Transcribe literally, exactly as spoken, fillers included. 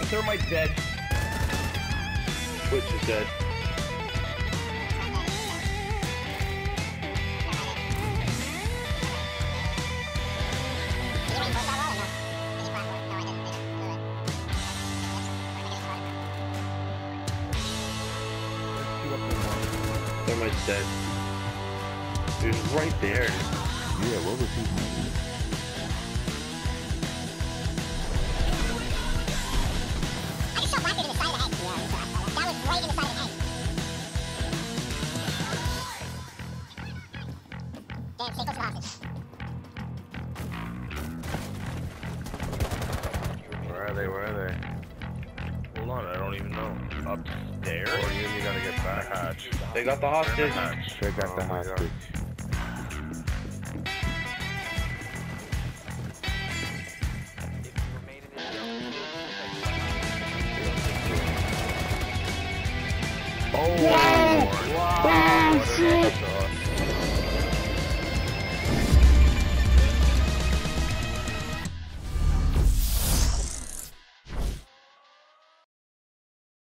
The thermite's dead. Which is dead. Thermite's dead. He was right there. Yeah, what was he doing? I just shot Blackbeard in the side of the head. Yeah, that was right in the side of the head. Damn, stay close to the hostage. Where are they? Where are they? Hold on, I don't even know. Upstairs? Or you, you gotta get back. Hatch. They got the hostage. Hatch. They got Oh the my hostage. Oh, Wow! wow. Oh, What an shit! episode.